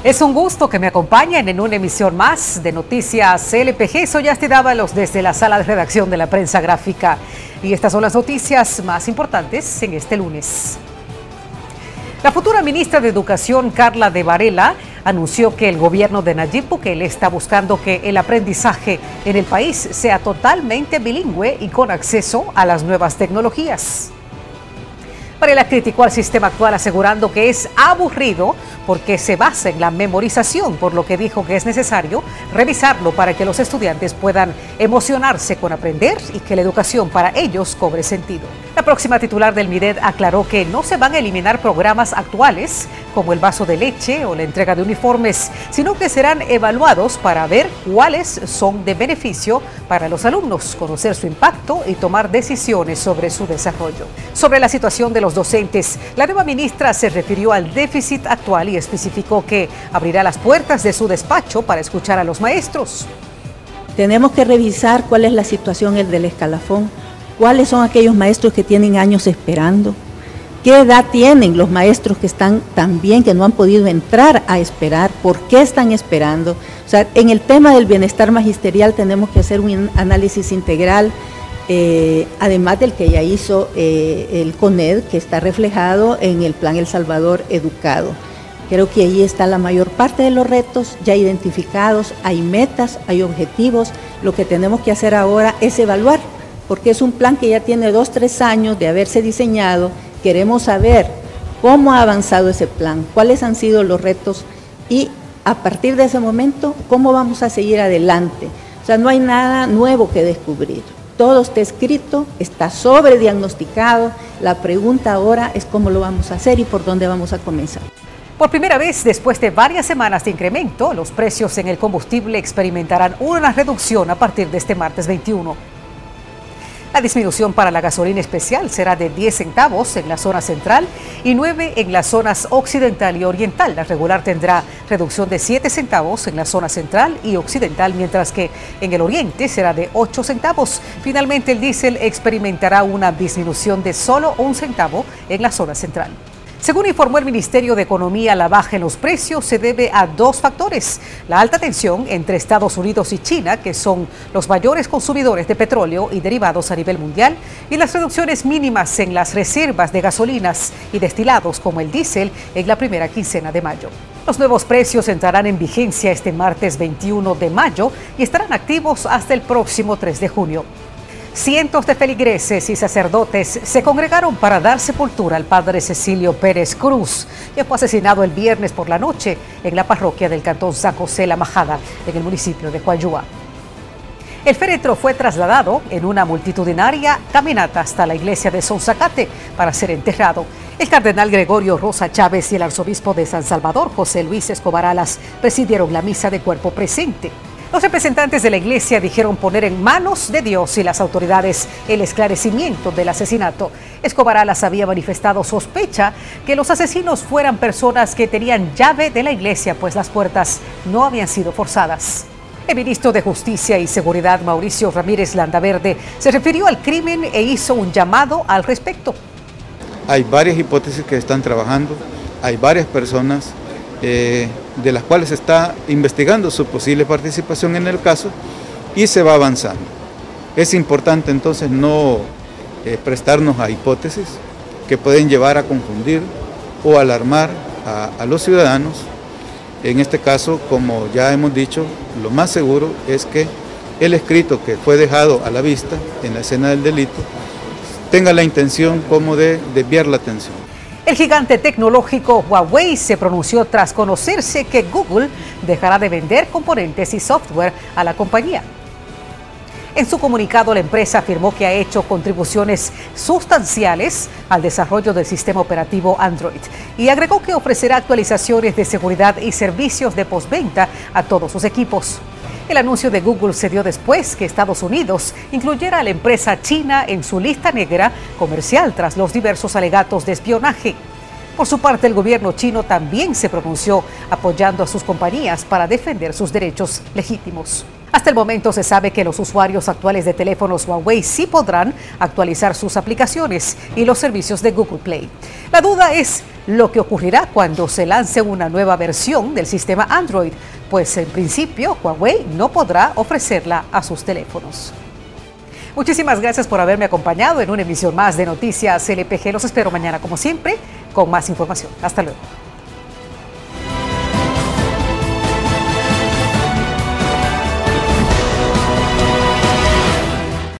Es un gusto que me acompañen en una emisión más de Noticias LPG. Soy Asti Dávalos desde la sala de redacción de la prensa gráfica. Y estas son las noticias más importantes en este lunes. La futura ministra de Educación, Carla de Varela, anunció que el gobierno de Nayib Bukele está buscando que el aprendizaje en el país sea totalmente bilingüe y con acceso a las nuevas tecnologías. Varela criticó al sistema actual asegurando que es aburrido porque se basa en la memorización, por lo que dijo que es necesario revisarlo para que los estudiantes puedan emocionarse con aprender y que la educación para ellos cobre sentido. La próxima titular del MIDED aclaró que no se van a eliminar programas actuales como el vaso de leche o la entrega de uniformes, sino que serán evaluados para ver cuáles son de beneficio para los alumnos, conocer su impacto y tomar decisiones sobre su desarrollo. Sobre la situación de los docentes, la nueva ministra se refirió al déficit actual y especificó que abrirá las puertas de su despacho para escuchar a los maestros. Tenemos que revisar cuál es la situación del escalafón, cuáles son aquellos maestros que tienen años esperando, qué edad tienen los maestros que están también, que no han podido entrar a esperar, por qué están esperando. O sea, en el tema del bienestar magisterial tenemos que hacer un análisis integral, además del que ya hizo el CONED, que está reflejado en el Plan El Salvador Educado. Creo que ahí está la mayor parte de los retos ya identificados, hay metas, hay objetivos. Lo que tenemos que hacer ahora es evaluar, porque es un plan que ya tiene 2, 3 años de haberse diseñado. Queremos saber cómo ha avanzado ese plan, cuáles han sido los retos y a partir de ese momento, cómo vamos a seguir adelante. O sea, no hay nada nuevo que descubrir. Todo está escrito, está sobrediagnosticado. La pregunta ahora es cómo lo vamos a hacer y por dónde vamos a comenzar. Por primera vez, después de varias semanas de incremento, los precios en el combustible experimentarán una reducción a partir de este martes 21. La disminución para la gasolina especial será de 10 centavos en la zona central y 9 en las zonas occidental y oriental. La regular tendrá reducción de 7 centavos en la zona central y occidental, mientras que en el oriente será de 8 centavos. Finalmente, el diésel experimentará una disminución de solo 1 centavo en la zona central. Según informó el Ministerio de Economía, la baja en los precios se debe a 2 factores: la alta tensión entre Estados Unidos y China, que son los mayores consumidores de petróleo y derivados a nivel mundial, y las reducciones mínimas en las reservas de gasolinas y destilados como el diésel en la primera quincena de mayo. Los nuevos precios entrarán en vigencia este martes 21 de mayo y estarán activos hasta el próximo 3 de junio. Cientos de feligreses y sacerdotes se congregaron para dar sepultura al padre Cecilio Pérez Cruz, que fue asesinado el viernes por la noche en la parroquia del cantón San José La Majada, en el municipio de Coayúa. El féretro fue trasladado en una multitudinaria caminata hasta la iglesia de Sonzacate para ser enterrado. El cardenal Gregorio Rosa Chávez y el arzobispo de San Salvador, José Luis Escobar Alas, presidieron la misa de cuerpo presente. Los representantes de la iglesia dijeron poner en manos de Dios y las autoridades el esclarecimiento del asesinato. Escobar Alas había manifestado sospecha que los asesinos fueran personas que tenían llave de la iglesia, pues las puertas no habían sido forzadas. El ministro de Justicia y Seguridad, Mauricio Ramírez Landaverde, se refirió al crimen e hizo un llamado al respecto. Hay varias hipótesis que están trabajando, hay varias personas de las cuales se está investigando su posible participación en el caso y se va avanzando. Es importante entonces no prestarnos a hipótesis que pueden llevar a confundir o alarmar a los ciudadanos. En este caso, como ya hemos dicho, lo más seguro es que el escrito que fue dejado a la vista en la escena del delito tenga la intención como de desviar la atención. El gigante tecnológico Huawei se pronunció tras conocerse que Google dejará de vender componentes y software a la compañía. En su comunicado, la empresa afirmó que ha hecho contribuciones sustanciales al desarrollo del sistema operativo Android y agregó que ofrecerá actualizaciones de seguridad y servicios de postventa a todos sus equipos. El anuncio de Google se dio después que Estados Unidos incluyera a la empresa china en su lista negra comercial tras los diversos alegatos de espionaje. Por su parte, el gobierno chino también se pronunció apoyando a sus compañías para defender sus derechos legítimos. Hasta el momento se sabe que los usuarios actuales de teléfonos Huawei sí podrán actualizar sus aplicaciones y los servicios de Google Play. La duda es lo que ocurrirá cuando se lance una nueva versión del sistema Android, pues en principio Huawei no podrá ofrecerla a sus teléfonos. Muchísimas gracias por haberme acompañado en una emisión más de Noticias LPG. Los espero mañana, como siempre, con más información. Hasta luego.